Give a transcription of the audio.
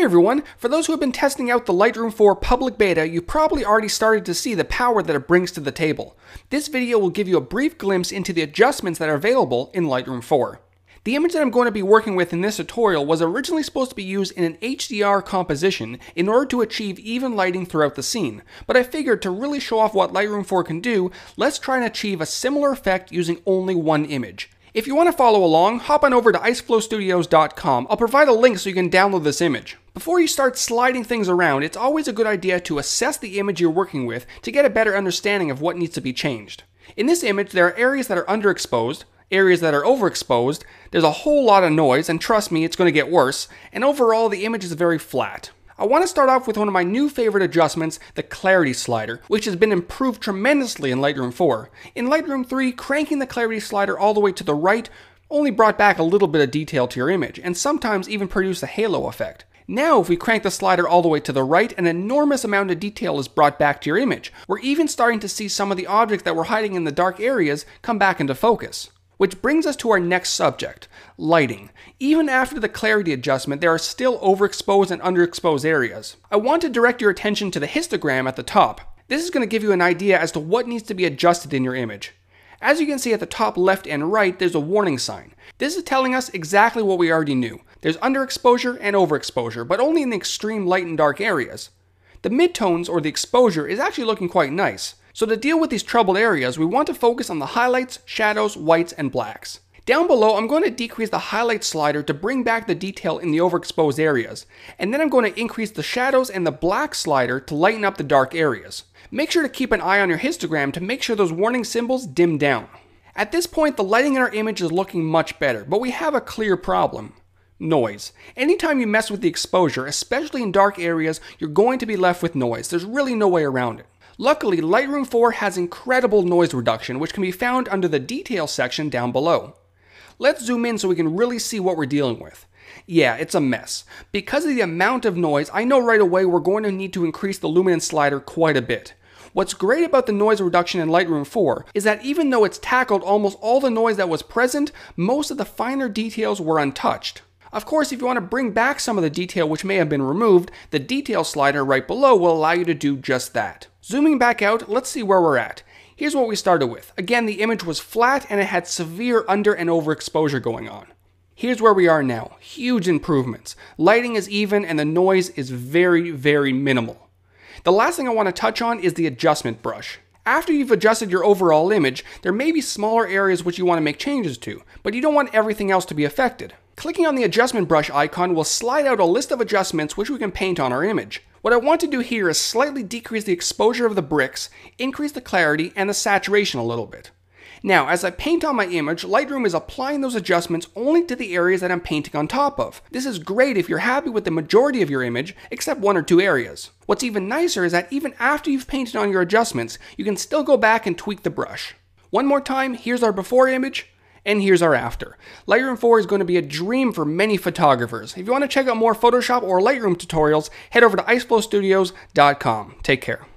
Hey everyone, for those who have been testing out the Lightroom 4 public beta, you probably already started to see the power that it brings to the table. This video will give you a brief glimpse into the adjustments that are available in Lightroom 4. The image that I'm going to be working with in this tutorial was originally supposed to be used in an HDR composition in order to achieve even lighting throughout the scene, but I figured to really show off what Lightroom 4 can do, let's try and achieve a similar effect using only one image. If you want to follow along, hop on over to iceflowstudios.com. I'll provide a link so you can download this image. Before you start sliding things around, it's always a good idea to assess the image you're working with to get a better understanding of what needs to be changed. In this image, there are areas that are underexposed, areas that are overexposed, there's a whole lot of noise, and trust me, it's going to get worse, and overall the image is very flat. I want to start off with one of my new favorite adjustments, the clarity slider, which has been improved tremendously in Lightroom 4. In Lightroom 3, cranking the clarity slider all the way to the right only brought back a little bit of detail to your image, and sometimes even produced a halo effect. Now if we crank the slider all the way to the right, an enormous amount of detail is brought back to your image. We're even starting to see some of the objects that were hiding in the dark areas come back into focus. Which brings us to our next subject, lighting. Even after the clarity adjustment, there are still overexposed and underexposed areas. I want to direct your attention to the histogram at the top. This is going to give you an idea as to what needs to be adjusted in your image. As you can see at the top left and right, there's a warning sign. This is telling us exactly what we already knew. There's underexposure and overexposure, but only in the extreme light and dark areas. The midtones, or the exposure, is actually looking quite nice. So to deal with these troubled areas, we want to focus on the highlights, shadows, whites, and blacks. Down below, I'm going to decrease the highlight slider to bring back the detail in the overexposed areas. And then I'm going to increase the shadows and the black slider to lighten up the dark areas. Make sure to keep an eye on your histogram to make sure those warning symbols dim down. At this point, the lighting in our image is looking much better, but we have a clear problem. Noise. Anytime you mess with the exposure, especially in dark areas, you're going to be left with noise. There's really no way around it. Luckily, Lightroom 4 has incredible noise reduction, which can be found under the details section down below. Let's zoom in so we can really see what we're dealing with. Yeah, it's a mess. Because of the amount of noise, I know right away we're going to need to increase the luminance slider quite a bit. What's great about the noise reduction in Lightroom 4 is that even though it's tackled almost all the noise that was present, most of the finer details were untouched. Of course, if you want to bring back some of the detail which may have been removed, the detail slider right below will allow you to do just that. Zooming back out, let's see where we're at. Here's what we started with. Again, the image was flat and it had severe under and overexposure going on. Here's where we are now. Huge improvements. Lighting is even and the noise is very, very minimal. The last thing I want to touch on is the adjustment brush. After you've adjusted your overall image, there may be smaller areas which you want to make changes to, but you don't want everything else to be affected. Clicking on the adjustment brush icon will slide out a list of adjustments which we can paint on our image. What I want to do here is slightly decrease the exposure of the bricks, increase the clarity, and the saturation a little bit. Now, as I paint on my image, Lightroom is applying those adjustments only to the areas that I'm painting on top of. This is great if you're happy with the majority of your image, except one or two areas. What's even nicer is that even after you've painted on your adjustments, you can still go back and tweak the brush. One more time, here's our before image, and here's our after. Lightroom 4 is going to be a dream for many photographers. If you want to check out more Photoshop or Lightroom tutorials, head over to iceflowstudios.com. Take care.